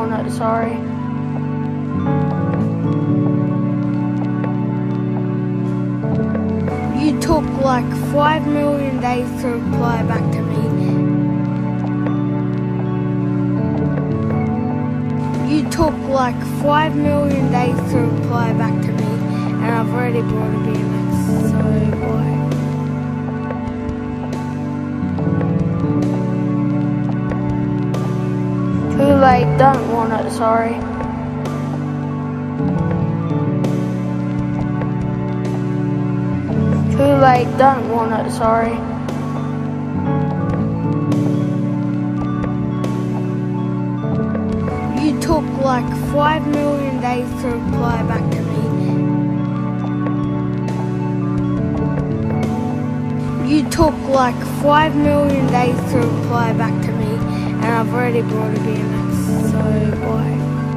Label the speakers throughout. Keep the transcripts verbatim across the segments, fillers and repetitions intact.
Speaker 1: want it, sorry. You took like five million days to reply back to me. You took like five million days to reply back to me, and I've already brought a B M X, so why? Too late, don't want it, sorry. Too late, don't want it, sorry. You took like five million days to reply back to me. You took like five million days to reply back to me, and I've already brought a B M X, so why?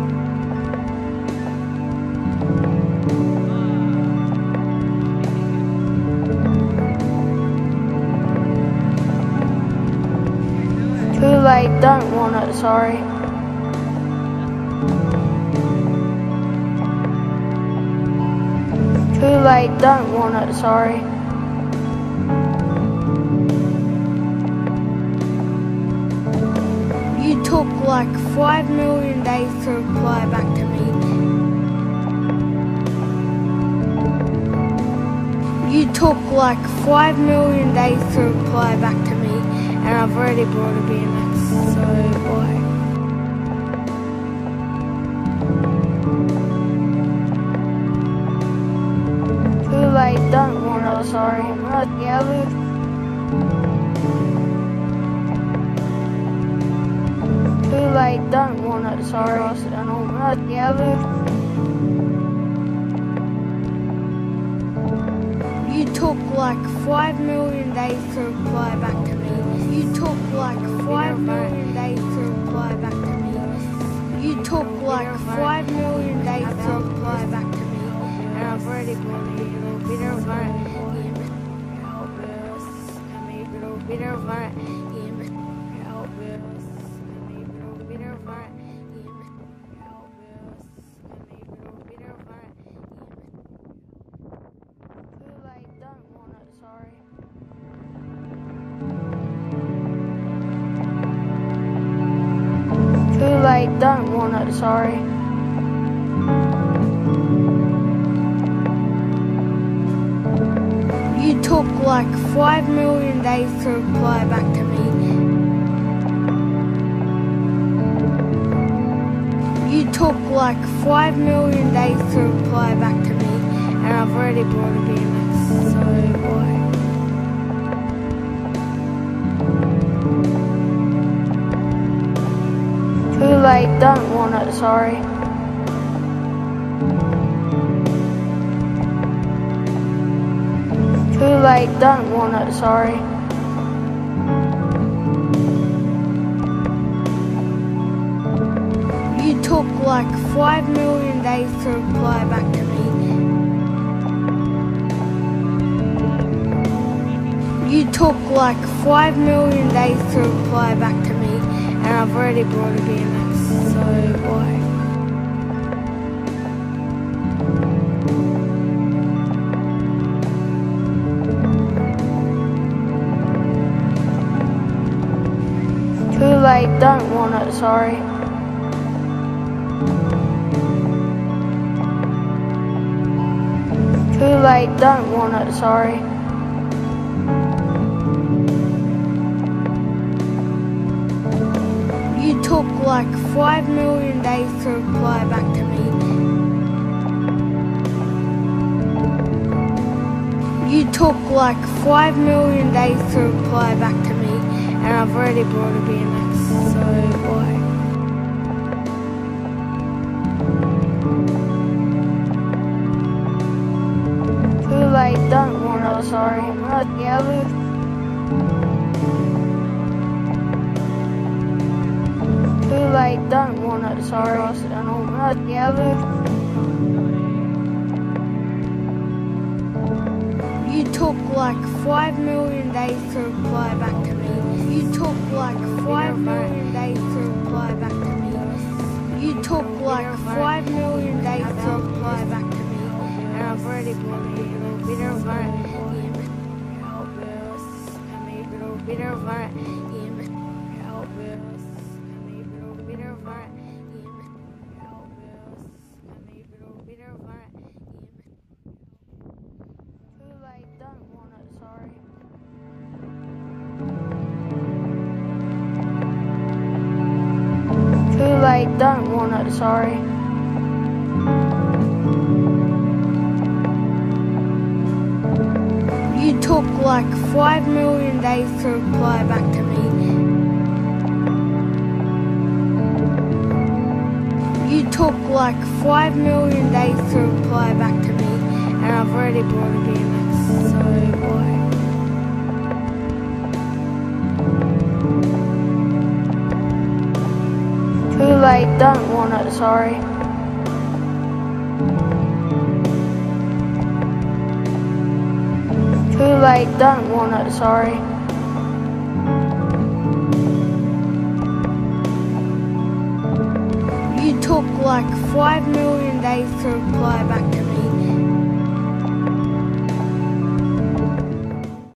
Speaker 1: Too late, don't want it, sorry. Too late, don't want it, sorry. You took like five million days to reply back to me. You took like five million days to reply back to me, and I've already brought a B M X, so why? Too late, don't want it, sorry. Yeah, too late, don't want it, sorry. And all that, yeah, you took like five million days to reply back to me. You took like five million days to reply back to me. You took like five million days to reply back to me, and I've already brought a little bit of it. Help us, I made a little bit of it. Help us, I made a little bit of it. Help us, I made a little bit of it. Too late, don't want it, sorry. Too late, don't want it, sorry. You took like five million days to reply back to me. You took like five million days to reply back to me, and I've already brought a B M X, so why? Too late, don't want it, sorry. Too late, don't want it, sorry. You took like five million days to reply back to me. You took like five million days to reply back to me, and I've already brought a B M X, so why? Too late, don't want it, sorry. Too late, don't want it, sorry. You took like five million days to reply back to me. You took like five million days to reply back to me, and I've already brought a B M X, so why? Too late, don't want it, sorry. Yeah, too late, don't want it, sorry. And all that, yeah, you took like five million days to reply back to me. You took like five million days to reply back to me. You took like five million days to reply back to me, and I've already bought a little bit of it. Little bit of it. Too late, don't want it, sorry. Too late, don't want it, sorry. You took like five million days to reply back to me. You took like five million days to reply back to me, and I've already bought a B M X, so why? Too late, don't want it, sorry. Too late, don't want it, sorry. You took like five million days to reply back to me.